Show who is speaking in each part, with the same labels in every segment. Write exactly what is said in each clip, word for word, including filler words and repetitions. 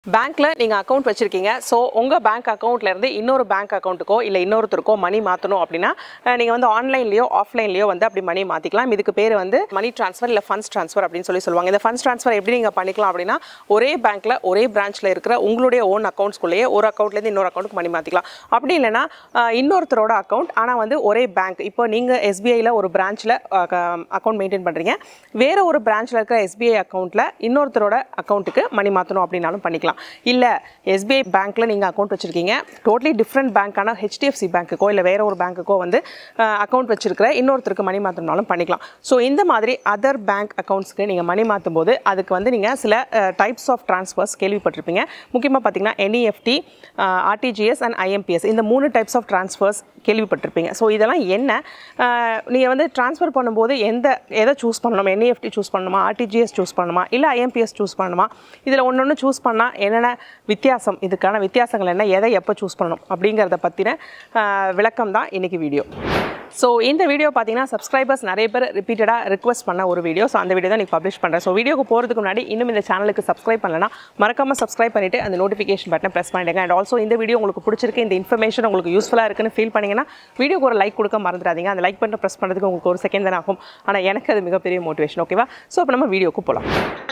Speaker 1: பேங்க்ல நீங்க அக்கவுண்ட் வச்சிருக்கீங்க. சோ உங்க பேங்க் அக்கவுண்ட்ல இருந்து இன்னொரு பேங்க் அக்கவுண்ட்டுக்கோ இல்ல இன்னொருத்தருக்கோ மணி மாத்தணும் அப்படினா நீங்க வந்து ஆன்லைன்லயோ ஆஃப்லைன்லயோ வந்து அப்படி மணி மாத்திக்கலாம். இதுக்கு பேர் வந்து மணி ட்ரான்ஸ்ஃபர் இல்ல ஃபண்ட்ஸ் ட்ரான்ஸ்ஃபர் அப்படினு சொல்லி சொல்வாங்க. இந்த ஃபண்ட்ஸ் ட்ரான்ஸ்ஃபர் எப்படி நீங்க பண்ணிக்கலாம் அப்படினா ஒரே பேங்க்ல ஒரே பிரான்ச்ல இருக்கிற உங்களுடைய ஓன் அக்கவுண்ட்ஸ்க்குள்ளேயே ஒரு அக்கவுண்ட்ல இருந்து இன்னொரு அக்கவுண்ட்க்கு மணி மாத்திக்கலாம். அப்படி இல்லனா இன்னொருத்தரோட அக்கவுண்ட் ஆனா வந்து ஒரே பேங்க். இப்போ நீங்க S B I ல ஒரு பிரான்ச்ல அக்கவுண்ட் மெயின்டைன் பண்றீங்க. வேற ஒரு பிரான்ச்ல இருக்கிற S B I அக்கவுண்ட்ல இன்னொருத்தரோட அக்கவுண்ட்க்கு மணி மாத்தணும் அப்படினாலும் பண்ணிக்கலாம். இல்ல S B I பேங்க்ல நீங்க அக்கவுண்ட் வச்சிருக்கீங்க. டோட்டலி டிஃபரண்ட் பேங்கான H D F C பேங்க்குக்கோ இல்ல வேற ஒரு பேங்க்குக்கோ வந்து அக்கவுண்ட் வச்சிருக்கிற இன்னொருத்தருக்கு மணி மாத்தணும்னாலும் பண்ணிக்கலாம். சோ இந்த மாதிரி அதர் பேங்க் அக்கவுண்ட்ஸ்க்கு நீங்க மணி மாத்தும்போது அதுக்கு வந்து நீங்க சில டைப்ஸ் ஆஃப் ட்ரான்ஸ்ஃபர்ஸ் கேள்விப்பட்டிருப்பீங்க. முக்கியமா பாத்தீங்கன்னா N E F T, R T G S and I M P S இந்த மூணு டைப்ஸ் ஆஃப் ட்ரான்ஸ்ஃபர்ஸ் கேள்விப்பட்டிருப்பீங்க. ஸோ இதெல்லாம் என்ன நீங்கள் வந்து ட்ரான்ஸ்ஃபர் பண்ணும்போது எந்த எதை சூஸ் பண்ணணும்? N E F T choose பண்ணணுமா, R T G S choose பண்ணணுமா, இல்லை I M P S choose பண்ணணுமா? இதில் ஒன்று ஒன்று சூஸ் பண்ணால் என்னென்ன வித்தியாசம், இதுக்கான வித்தியாசங்கள் என்ன, எதை எப்போ சூஸ் பண்ணணும் அப்படிங்கிறத பற்றின விளக்கம் தான் இன்றைக்கி வீடியோ. ஸோ இந்த வீடியோ பார்த்தீங்கன்னா சப்ஸ்கிரைபர்ஸ் நிறைய பேர் ரிப்பீட்டடாக ரிக்வஸ்ட் பண்ண ஒரு வீடியோ. ஸோ அந்த வீடியோ தான் நீங்கள் பப்ளிஷ் பண்ணுறேன். ஸோ வீடியோக்கு போகிறதுக்கு முன்னாடி இன்னும் இந்த சேனலுக்கு சப்ஸ்கிரைப் பண்ணலன்னா மறக்காமல் சப்ஸ்கிரைப் பண்ணிவிட்டு அந்த நோட்டிஃபிகேஷன் பட்டனை ப்ரெஸ் பண்ணிடுங்க. அண்ட் ஆல்சோ இந்த வீடியோ உங்களுக்கு பிடிச்சிருக்கு, இந்த இன்ஃபர்மேஷன் உங்களுக்கு யூஸ்ஃபுல்லாக இருக்குன்னு ஃபீல் பண்ணிங்கன்னா வீடியோக்கு ஒரு லைக் கொடுக்க மறந்துடாதீங்க. அந்த லைக் பட்டனை ப்ரெஸ் பண்ணுறதுக்கு உங்களுக்கு ஒரு செகண்ட் தான் ஆகும். ஆனால் எனக்கு அது மிகப்பெரிய மோட்டிவேஷன். ஓகேவா? ஸோ இப்போ நம்ம வீடியோக்கு போகலாம்.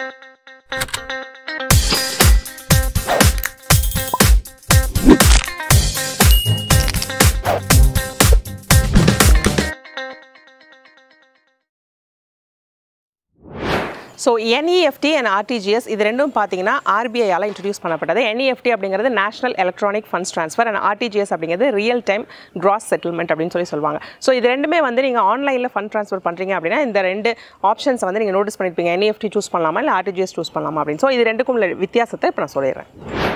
Speaker 1: So N E F T and R T G S இது ரெண்டும் பார்த்தீங்கன்னா R B I ஆல் இன்ட்ரடியூஸ் பண்ணப்பட்டது. N E F T அப்படிங்கிறது national electronic funds transfer and R T G S அப்படிங்கிறது ரியல் டைம் கிராஸ் செட்டில்மெண்ட் அப்படின்னு சொல்லி சொல்லுவாங்க. ஸோ இது ரெண்டுமே வந்து நீங்கள் ஆன்லைனில் ஃபண்ட் ட்ரான்ஸ்ஃபர் பண்ணுறீங்க அப்படின்னா இந்த ரெண்டு ஆப்ஷன்ஸ் வந்து நீங்கள் நோட்டீஸ் பண்ணியிருப்பீங்க. N E F T choose பண்ணலாமா இல்லை R T G S choose பண்ணலாமா அப்படின்னு. ஸோ இது ரெண்டுக்கும் உள்ள வித்தியாசத்தை இப்போ நான் சொல்லிடுறேன்.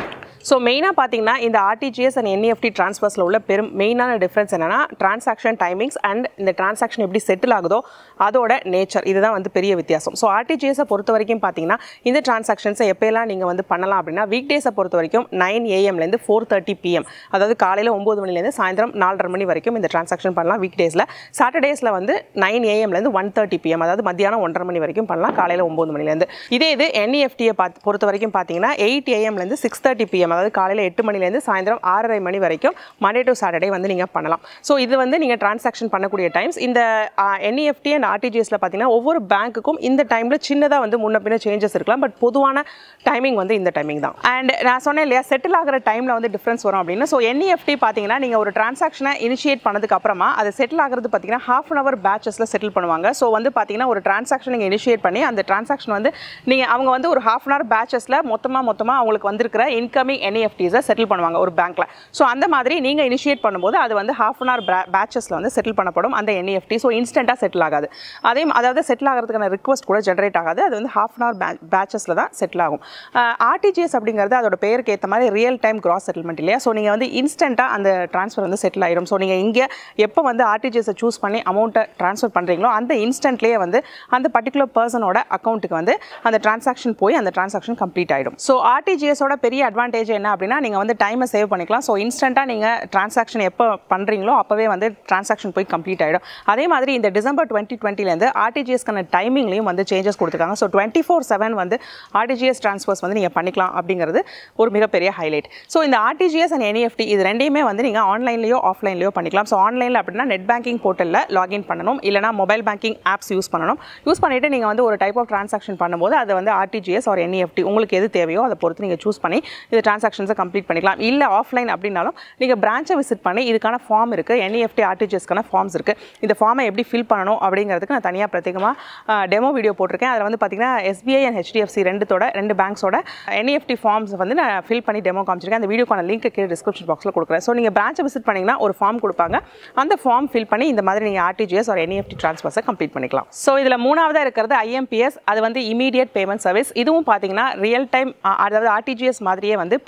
Speaker 1: ஸோ மெயினாக பார்த்தீங்கன்னா இந்த R T G S and N E F T ட்ரான்ஸ்ஃபர்ஸில் உள்ள பெரும் மெயினான டிஃப்ரென்ஸ் என்னென்னா டிரான்சாக்ஷன் டைமிங்ஸ் அண்ட் இந்த டிரான்சாக்ஷன் எப்படி செட்டில் ஆகுதோ அதோட நேச்சர், இதுதான் வந்து பெரிய வித்தியாசம். So R T G S பொறுத்த வரைக்கும் பார்த்தீங்கன்னா இந்த டிரான்சாக்ஷன்ஸை எப்போலாம் நீங்கள் வந்து பண்ணலாம் அப்படின்னா வீக் டேஸை பொறுத்த வரைக்கும் நைன் ஏஎம்லேருந்து ஃபோர் தேர்ட்டி பிஎம் அதாவது காலையில் ஒம்பது மணிலேருந்து சாயந்தரம் நாலரை மணி வரைக்கும் இந்த டிரான்சாக்ஷன் பண்ணலாம் வீக் டேஸில். சாட்டர்டேஸில் வந்து நைன் ஏஎம்லேருந்து ஒன் தேர்ட்டி பிஎம் அதாவது மத்தியானம் ஒன்றரை மணி வரைக்கும் பண்ணலாம் காலையில் ஒம்பது மணிலேருந்து. இதே இது N E F T பார்த்து பொறுத்த வரைக்கும் பார்த்தீங்கன்னா எயிட் ஏஎம்லேருந்து சிக்ஸ் தேர்ட்டி பிஎம் அதாவது காலையில் எட்டு மணிலேருந்து சாயந்தரம் ஆறரை மணி வரைக்கும் மண்டே டு சாட்டர்டே வந்து நீங்கள் பண்ணலாம். ஸோ இது வந்து நீங்கள் டிரான்சாக்ஷன் பண்ணக்கூடிய டைம்ஸ். இந்த N E F T and R T G S பார்த்தீங்கன்னா ஒவ்வொரு பேங்க்குக்கும் இந்த டைமில் சின்னதாக வந்து முன்ன பின்ன சேஞ்சஸ் இருக்கலாம். பட் பொதுவான டைமிங் வந்து இந்த டைமிங் தான். அண்ட் நான் சொன்னேன் இல்லையா செட்டில் ஆகிற டைமில் வந்து டிஃப்ரென்ஸ் வரும் அப்படின்னு. So N E F T பார்த்தீங்கன்னா நீங்கள் ஒரு டிரான்சாக்ஷனை இனிஷியேட் பண்ணதுக்கு அப்புறமா அது செட்டில் ஆகிறது பார்த்தீங்கன்னா ஹாஃப் அன் அவர் பேட்சஸில் செட்டில் பண்ணுவாங்க. ஸோ வந்து பார்த்தீங்கன்னா ஒரு டிரான்சாக்ஷன் நீங்கள் இனிஷியேட் பண்ணி அந்த டிரான்சாக்ஷன் வந்து நீங்கள் அவங்க வந்து ஒரு ஹாஃப் அன் அவர் பேட்சஸில் மொத்தமாக மொத்தமாக அவங்களுக்கு வந்திருக்கிற incoming N E F Ts settle பண்ணுவாங்க ஒரு பேங்க்ல. ஸோ அந்த மாதிரி நீங்கள் இனிஷியேட் பண்ணும்போது அது வந்து ஹாஃப் அன் அவர் பேட்சஸில் வந்து செட்டில் பண்ணப்படும் அந்த N E F T. So இன்ஸ்டன்ட்டாக செட்டில் ஆகாது. அதே அதாவது செட்டில் ஆகிறதுக்கான ரிக்வஸ்ட் கூட ஜென்ரேட் ஆகாது. அது வந்து ஹாஃப் அன் அவர் பேட்சஸில் தான் செட்டில் ஆகும். R T G S அப்படிங்கிறது அதோட பேருக்கு ஏற்ற மாதிரி ரியல் டைம் கிராஸ் செட்டில்மெண்ட் இல்லையா. ஸோ நீங்கள் வந்து இன்ஸ்டன்ட்டாக அந்த ட்ரான்ஸ்ஃபர் வந்து செட்டில் ஆகிடும். ஸோ நீங்கள் இங்கே எப்போ வந்து R T G S choose பண்ணி அமௌண்ட்டை ட்ரான்ஸ்ஃபர் பண்ணுறீங்களோ அந்த இன்ஸ்டன்ட்லேயே வந்து அந்த பர்டிகுலர் பர்சனோட அக்கௌண்ட்டுக்கு வந்து அந்த டிரான்சாக்ஷன் போய் அந்த டிரான்சாக்ஷன் கம்ப்ளீட் ஆகிடும். So R T G S பெரிய அட்வான்டேஜ் என்ன அப்படின்னா நீங்கள் வந்து டைமை சேவ் பண்ணிக்கலாம். ஸோ இன்ஸ்டன்ட்டாக நீங்கள் டிரான்சாக்ஷன் எப்போ பண்ணுறீங்களோ அப்போவே வந்து டிரான்சாக்ஷன் போய் கம்ப்ளீட் ஆகிடும். அதே மாதிரி இந்த டிசம்பர் டுவெண்ட்டி டுவெண்ட்டிலேருந்து R T G S-க்கான டைமிங்லையும் வந்து சேஞ்சஸ் கொடுத்துருக்காங்க. ஸோ டுவெண்ட்டி ஃபோர் செவன் வந்து R T G S ட்ரான்ஸ்ஃபர்ஸ் வந்து நீங்கள் பண்ணிக்கலாம் அப்படிங்கிறது ஒரு மிகப்பெரிய ஹைலைட். ஸோ இந்த R T G S and N E F T இது ரெண்டையுமே வந்து நீங்கள் ஆன்லைன்லையோ ஆஃப்லைன்லையோ பண்ணிக்கலாம். ஸோ ஆன்லைனில் அப்படின்னா நெட் பேங்கிங் போர்ட்டலில் லாகின் பண்ணணும், இல்லைனா மொபைல் பேங்கிங் ஆப்ஸ் யூஸ் பண்ணணும். யூஸ் பண்ணிவிட்டு நீங்கள் வந்து ஒரு டைப் ஆஃப் டிரான்சாக்ஷன் பண்ணும்போது அது வந்து R T G S or N E F T உங்களுக்கு எது தேவையோ அதை பொறுத்து நீங்கள் சூஸ் பண்ணி இந்த டிரான்சாக்ஷன்ஸை கம்ப்ளீட் பண்ணிக்கலாம். இல்லை ஆஃப்லைன் அப்படின்னாலும் நீங்கள் பிரான்ச்சை விசிட் பண்ணி இதுக்கான ஃபார்ம் இருக்குது, N E F T R T G S-க்கான ஃபார்ம்ஸ் இருக்குது. இந்த ஃபார்மை எப்படி ஃபில் பண்ணணும் அப்படிங்கிறதுக்கு நான் தனியாக பிரத்யேகமாக டெமோ வீடியோ போட்டிருக்கேன். அதில் வந்து பார்த்தீங்கன்னா S B I and H D F C ரெண்டுத்தோட ரெண்டு பேங்க்ஸோட N E F T forms வந்து நான் ஃபில் பண்ணி டெமோ காமிச்சிருக்கேன். அந்த வீடியோக்கான லிங்க் கீழே டிஸ்கிரிப்ஷன் பாக்ஸில் கொடுக்குறேன். ஸோ நீங்கள் பிரான்ச்சை விசிட் பண்ணிங்கன்னா ஒரு ஃபார்ம் கொடுப்பாங்க. அந்த ஃபார்ம் ஃபில் பண்ணி இந்த மாதிரி நீங்கள் R T G S or N E F T ட்ரான்ஸ்ஃபர்ஸை கம்ப்ளீட் பண்ணிக்கலாம். ஸோ இதில் மூணாவதாக இருக்கிறது I M P S. அது வந்து இமீடியட் பேமெண்ட் சர்வீஸ். இதுவும் பார்த்தீங்கன்னா ரியல் டைம் அதாவது R T G S மாதிரியே வந்து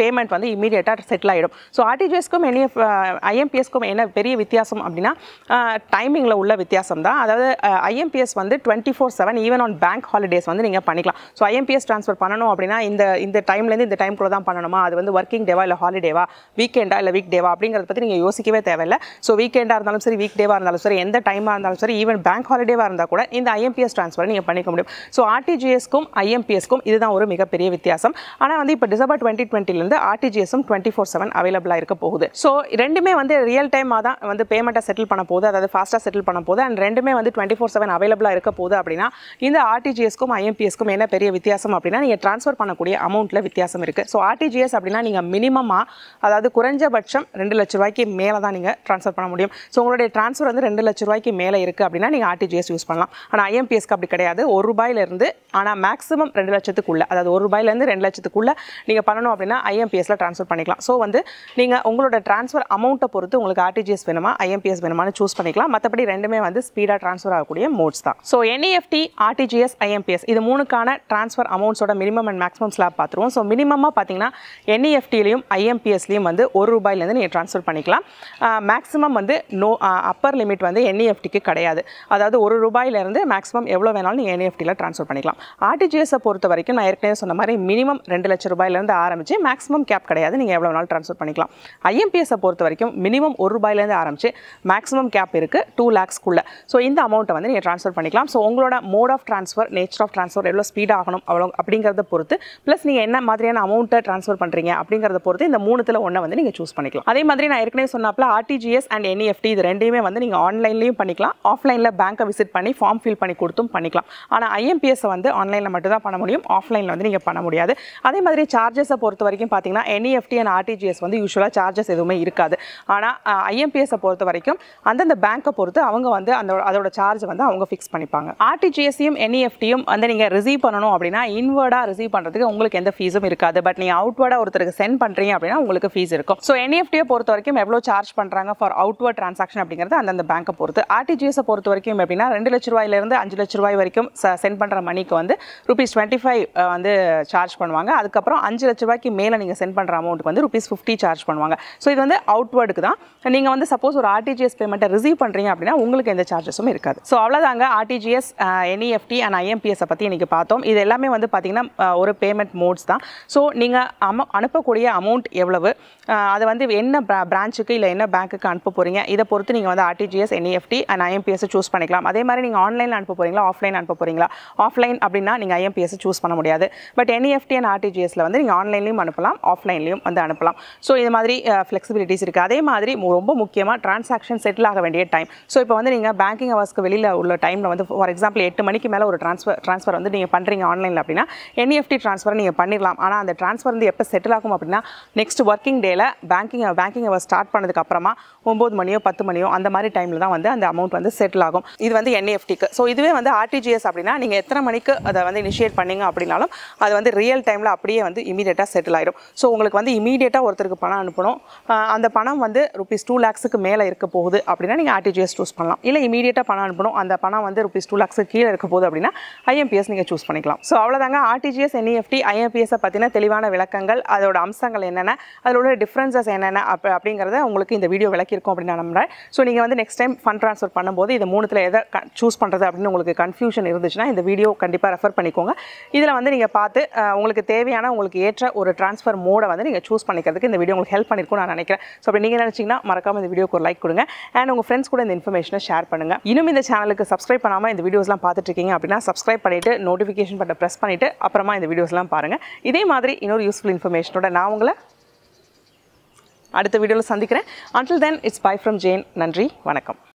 Speaker 1: பேமெண்ட் வந்து இமீடியட்டாக செட்டில் ஆகிடும். ஸோ ஆர்டிஜிஎஸ்க்கும் என்இஎஃப் ஐஎம்பிஎஸ்க்கும் என்ன பெரிய வித்தியாசம் அப்படின்னா டைமிங்கில் உள்ள வித்தியாசம் தான். அதாவது ஐஎம்பிஎஸ் வந்து twenty four seven even on bank holidays வந்து நீங்கள் பண்ணிக்கலாம். ஸோ ஐஎம்பிஎஸ் ட்ரான்ஸ்ஃபர் பண்ணணும் அப்படின்னா இந்த இந்த டைம்லேருந்து இந்த டைம்குள்ளே தான் பண்ணணுமா, அது வந்து ஒர்க்கிங் டேவா இல்லை ஹாலிடேவா, வீக்கெண்டா இல்லை வீக் டேவா அப்படிங்கிறத பற்றி நீங்கள் யோசிக்கவே தேவையில்லை. ஸோ வீக்கெண்டாக இருந்தாலும் சரி, வீக் டேவாக இருந்தாலும் சரி, எந்த டைமாக இருந்தாலும் சரி, ஈவன் பேங்க் ஹாலிடேவாக இருந்தால் கூட இந்த ஐஎம்பிஎஸ் ட்ரான்ஸ்ஃபர் நீங்கள் பண்ணிக்க முடியும். ஸோ ஆர்டிஜிஎஸ்க்கும் ஐஎம்பிஎஸ்க்கும் இதுதான் ஒரு மிகப்பெரிய வித்தியாசம். ஆனால் வந்து இப்போ டிசம்பர் டுவெண்ட்டி டுவெண்ட்டிலேருந்து ஆர்டிஜிஎஸும் டுவெண்ட்டி ஃபோர் செவன் அவைலபிளாக இருக்க போகுது. ஸோ ரெண்டுமே வந்து ரியல் டைமாக தான் வந்து பேமெண்ட்டை செட்டில் பண்ண போகுது, அதாவது ஃபாஸ்ட்டாக செட்டில் பண்ண போகுது. அண்ட் ரெண்டுமே வந்து டுவெண்ட்டி ஃபோர் செவன் அவைலபிளாக இருக்க போகுது. அப்படின்னா இந்த ஆர்டிஜிஎஸ்க்கும் ஐஎம்பிஎஸ்க்கும் என்ன பெரிய வித்தியாசம் அப்படின்னா நீங்கள் ட்ரான்ஸ்ஃபர் பண்ணக்கூடிய அமௌண்ட்டில் வித்தியாசம் இருக்குது. ஸோ ஆர்டிஜிஎஸ் அப்படின்னா நீங்கள் மினிமமாக அதாவது குறைஞ்சபட்சம் ரெண்டு லட்ச ரூபாய்க்கு மேலே தான் நீங்கள் ட்ரான்ஸ்ஃபர் பண்ண முடியும். ஸோ உங்களுடைய ட்ரான்ஸ்ஃபர் வந்து ரெண்டு லட்ச ரூபாய்க்கு மேலே இருக்குது அப்படின்னா நீங்கள் ஆர்டிஜிஎஸ் யூஸ் பண்ணலாம். ஆனால் ஐஎம்பிஎஸ்க்கு அப்படி கிடையாது. ஒரு ரூபாயிலிருந்து ஆனால் மேக்ஸிமம் ரெண்டு லட்சத்துக்குள்ளே, அதாவது ஒரு ரூபாயிலேருந்து ரெண்டு லட்சத்துக்குள்ளே நீங்கள் பண்ணணும் அப்படின்னா ஐஎம்பிஎஸ்ல ட்ரான்ஸ்ஃபர் பண்ணிக்கலாம். ஸோ வந்து நீங்கள் உங்களோட ட்ரான்ஸ்ஃபர் அமௌண்ட்டை பொறுத்து உங்களுக்கு ஆர்டிஜிஎஸ் வேணுமா ஐஎம்பிஎஸ் வேணுமான்னு சூஸ் பண்ணிக்கலாம். மற்றபடி ரெண்டுமே வந்து ஸ்பீடாக ட்ரான்ஸ்ஃபர் ஆகக்கூடிய மோட்ஸ் தான். ஸோ என்இஎஃப்டி, ஆர்டிஜிஎஸ், ஐஎம்பிஎஸ் இது மூணுக்கான ட்ரான்ஸ்ஃபர் அமௌண்ட்ஸோட மினிமம் அண்ட் மேக்ஸிமம் ஸ்லாப் பார்த்துருவோம். ஸோ மினிமமாக பார்த்தீங்கன்னா என்இஎஃப்டிலையும் ஐஎம்பிஎஸ்லையும் வந்து ஒரு ரூபாயிலேருந்து நீங்கள் ட்ரான்ஸ்ஃபர் பண்ணிக்கலாம். மேக்ஸிமம் வந்து நோ அப்பர் லிமிட் வந்து என்இஎஃப்டிக்கு கிடையாது. அதாவது ஒரு ரூபாயிலேருந்து மேக்ஸிமம் எவ்வளோ வேணாலும் நீங்கள் என்இஎஃப்டியில் ட்ரான்ஸ்ஃபர் பண்ணிக்கலாம். ஆர்டிஜிஎஸை பொறுத்த வரைக்கும் நான் ஏற்கனவே சொன்ன மாதிரி மினிமம் ரெண்டு லட்சம் ரூபாயிலேருந்து ஆரம்பிச்சு மேக்ஸிமம் கேப் கிடையாது, நீங்கள் எவ்வளோ வேணாலும் ட்ரான்ஸ்ஃபர் பண்ணிக்கலாம். ஐஎம்பிஎஸை பொறுத்த வரைக்கும் மினிமம் ஒரு ரூபாயிலேருந்து ஆரம்பிச்சு மேக்ஸிமம் கேப் இருக்குது டூ லேக்ஸ்க்குள்ளே. ஸோ இந்த அமௌண்ட்டை வந்து நீங்கள் ட்ரான்ஸ்ஃபர் பண்ணிக்கலாம். ஸோ உங்களோட mode of transfer, nature of transfer, எவ்வளோ ஸ்பீடாக ஆகணும் அவ்வளோ அப்படிங்கிறத பொறுத்து, ப்ளஸ் நீங்கள் என்ன மாதிரியான அமௌண்ட்டை ட்ரான்ஸ்ஃபர் பண்ணுறீங்க அப்படிங்கிறத பொறுத்து இந்த மூணுத்தில் ஒன்றை வந்து நீங்கள் சூஸ் பண்ணிக்கலாம். அதே மாதிரி நான் ஏற்கனவே சொன்னாப்ல ஆர்டிஜிஎஸ் அண்ட் என்இஎஃப்டி இது ரெண்டையுமே வந்து நீங்கள் ஆன்லைன்லையும் பண்ணிக்கலாம், ஆஃப்லைனில் பேங்க்கை விசிட் பண்ணி ஃபார்ம் ஃபில் பண்ணி கொடுத்தும் பண்ணிக்கலாம். ஆனால் ஐஎம்பிஎஸ்ஸை வந்து ஆன்லைனில் மட்டும் தான் பண்ண முடியும், ஆஃப்லைனில் வந்து நீங்கள் பண்ண முடியாது. அதே மாதிரி சார்ஜஸை பொறுத்த வரைக்கும் பார்த்தீங்கன்னா என்இஎஃப்டி அண்ட் ஆர்டிஜிஎஸ் வந்து யூஸ்வலாக சார்ஜஸ் எதுவுமே இருக்காது. ஆனால் ஐஎம்பிஎஸ்ஸை பொறுத்த வரைக்கும் அந்தந்த பேங்க்கை பொறுத்து அவங்க வந்து அந்த அதோட சார்ஜ் வந்து அவங்க ஃபிக்ஸ் பண்ணிப்பாங்க. ஆர்டிஜிஎஸ்ஸையும் என்இஎஃப்டியும் வந்து நீங்கள் ரிசீவ் பண்ணணும் அப்படின்னா இன்வர்டாக ரிசீவ் பண்ணுறதுக்கு உங்களுக்கு எந்த ஃபீஸும் இருக்காது. பட் நீங்கள் அவுட்வர்டாக ஒருத்தருக்கு சென்ட் பண்ணுறீங்க அப்படின்னா உங்களுக்கு ஃபீஸ் இருக்கும். ஸோ என்இஎஃப்டியை பொறுத்த வரைக்கும் எவ்வளோ சார்ஜ் பண்ணுறாங்க ஃபார் அவுட்வர்ட் ட்ரான்சாக்ஷன் அப்படிங்கிறது அந்தந்த பேங்க்கை பொறுத்து. ஆர்டிஜிஎஸை பொறுத்த வரைக்கும் எப்படின்னா ரெண்டு லட்ச ரூபாயிலிருந்து அஞ்சு லட்ச ரூபாய் வரைக்கும் சென்ட் பண்ணுற மணிக்கு வந்து ருபீஸ் டுவெண்ட்டி ஃபைவ் வந்து சார்ஜ் பண்ணுவாங்க. அதுக்கப்புறம் அஞ்சு லட்ச ரூபாய்க்கு மேலே நீங்கள் சென்ட் பண்ணுற அமௌண்ட்டுக்கு வந்து ருபீஸ் ஃபிஃப்டி சார்ஜ் பண்ணுவாங்க. ஸோ இது வந்து அவுட்வர்டுக்கு தான். நீங்கள் வந்து சப்போஸ் ஒரு ஆர்டிஜிஎஸ் பேமெண்ட்டை ரிசீவ் பண்ணுறீங்க அப்படின்னா உங்களுக்கு எந்த சார்ஜஸும் இருக்காது. ஸோ அவ்வளோதாங்க ஆர்டிஜிஎஸ், என்இஎஃப்டி அண்ட் ஐஎம்பிஎஸை பற்றி இன்றைக்கி பார்த்தோம். இது எல்லாமே வந்து பார்த்திங்கன்னா ஒரு பேமெண்ட் மோட்ஸ் தான். ஸோ நீங்கள் அமௌ அனுப்பக்கூடிய அமௌண்ட் எவ்வளவு, அதை வந்து என்ன பிரான்ச்சுக்கு இல்லை என்ன பேங்க்குக்கு அனுப்ப போகிறீங்க இதை பொறுத்து நீங்கள் வந்து RTGS, NEFT and IMPS choose பண்ணிக்கலாம். அதே மாதிரி நீங்கள் ஆன்லைனில் அனுப்ப போகிறீங்களா, ஆஃப்லைன் அனுப்ப போகிறீங்களா? ஆஃப்லைன் அப்படின்னா நீங்கள் ஐஎம்பிஎஸ் சூஸ் பண்ண முடியாது. பட் என்இஎஃப்டி அண்ட் ஆர்டிஜிஎஸ்ல வந்து நீங்கள் ஆன்லைன்லையும் அனுப்பலாம், ஆஃப்லைன்லையும் வந்து அனுப்பலாம். ஸோ இது மாதிரி ஃப்ளெக்சிபிலிட்டிஸ் இருக்குது. அதே மாதிரி ரொம்ப முக்கியமாக டிரான்சாக்ஷன் செட்டில் ஆக வேண்டிய டைம். ஸோ இப்போ வந்து நீங்கள் பேங்கிங் ஹவர்ஸ்க்கு வெளியில் உள்ள டைமில் வந்து ஃபார் எக்ஸாம்பிள் எட்டு மணிக்கு மேலே ஒரு ட்ரான்ஸ்ஃபர் ட்ரான்ஸ்ஃபர் வந்து நீங்கள் பண்ணுறீங்க ஆன்லைனில் அப்படின்னா என்இஎஃப்டி ட்ரான்ஸ்ஃபர் நீங்கள் பண்ணிடலாம். ஆனால் அந்த ட்ரான்ஸ்ஃபர் வந்து எப்போ செட்டில் ஆகும் அப்படின்னா நெக்ஸ்ட் ஒர்க்கிங் டேல பேங்கிங் பேங்கிங் ஹவர் ஸ்டார்ட் பண்ணதுக்கு அப்புறமா ஒம்பது மணியோ பத்து மணியோ அந்த மாதிரி டைமில் தான் வந்து அந்த அமௌண்ட் வந்து செட்டில் ஆகும். இது வந்து என்இஎஃப்டிக்கு. ஸோ இதுவே வந்து ஆர்டிஜிஎஸ் அப்படின்னா நீங்கள் எத்தனை மணிக்கு அதை வந்து இனிஷியேட் பண்ணீங்க அப்படின்னாலும் அது வந்து ரியல் டைமில் அப்படியே வந்து இமீடியட்டாக செட்டில் ஆயிடும். ஸோ உங்களுக்கு வந்து இமீடியட்டாக ஒருத்தருக்கு பணம் அனுப்பணும், அந்த பணம் வந்து ருபீஸ் டூ லேக்ஸுக்கு மேலே இருக்க போகுது அப்படின்னா நீங்கள் ஆர்டிஜிஎஸ் சூஸ் பண்ணலாம். இல்லை இமீடியட்டாக பணம் அனுப்பணும், அந்த பணம் வந்து ருபீஸ் டூ லேக்ஸுக்கு கீழே இருக்க போகுது அப்படின்னா ஐஎம்பிஎஸ் நீங்கள் சூஸ் பண்ணிக்கலாம். ஸோ அவ்வளோதாங்க ஆர்டிஜிஎஸ், என்இஎஃப்டி, ஐஎம்பிஎஸை பற்றின தெளிவான விளக்கங்கள், அதோட அம்சங்கள் என்னென்ன, அதோட டிஃப்ரென்சஸ் என்னென்ன அப் அப்படிங்கிறத உங்களுக்கு இந்த வீடியோ விளக்கியிருக்கும் அப்படின்னு நான் நம்புறேன். ஸோ நீங்கள் வந்து நெக்ஸ்ட் டைம் ஃபண்ட் ட்ரான்ஸ்ஃபர் பண்ணும்போது இது மூணுத்தில் எதை சூஸ் பண்ணுறது அப்படின்னு உங்களுக்கு கன்ஃபியூஷன் இருந்துச்சுன்னா இந்த வீடியோ கண்டிப்பாக ரெஃபர் பண்ணிக்கோங்க. இதில் வந்து நீங்கள் பார்த்து உங்களுக்கு தேவையான உங்களுக்கு ஏற்ற ஒரு ட்ரான்ஸ்ஃபர் மோடை வந்து நீங்கள் சூஸ் பண்ணிக்கிறதுக்கு இந்த வீடியோ உங்களுக்கு ஹெல்ப் பண்ணியிருக்கும் நான் நினைக்கிறேன். ஸோ அப்படி நீங்கள் நினச்சிங்கன்னா மறக்காமல் இந்த வீடியோக்கு ஒரு லைக் கொடுங்க அண்ட் உங்கள் ஃப்ரெண்ட்ஸ் கூட இந்த இன்ஃபர்மேஷனை ஷேர் பண்ணுங்கள். இன்னும் இந்த சேனலுக்கு சப்ஸ்கிரைப் பண்ணாமல் இந்த வீடியோஸ்லாம் பார்த்துட்டு இருக்கீங்க அப்படின்னா சப்ஸ்கிரைப் பண்ணிவிட்டு நோட்டிஃபிகேஷன் பட்டனை ப்ரெஸ் பண்ணிவிட்டு அப்புறமா இந்த வீடியோஸ்லாம் பாருங்கள். இதே மாதிரி இன்னொரு யூஸ்ஃபுல் இன்ஃபர்மேஷனோட நான் உங்களை அடுத்த வீடியோவில் சந்திக்கிறேன். Until then, it's bye from Jane. நன்றி, வணக்கம்.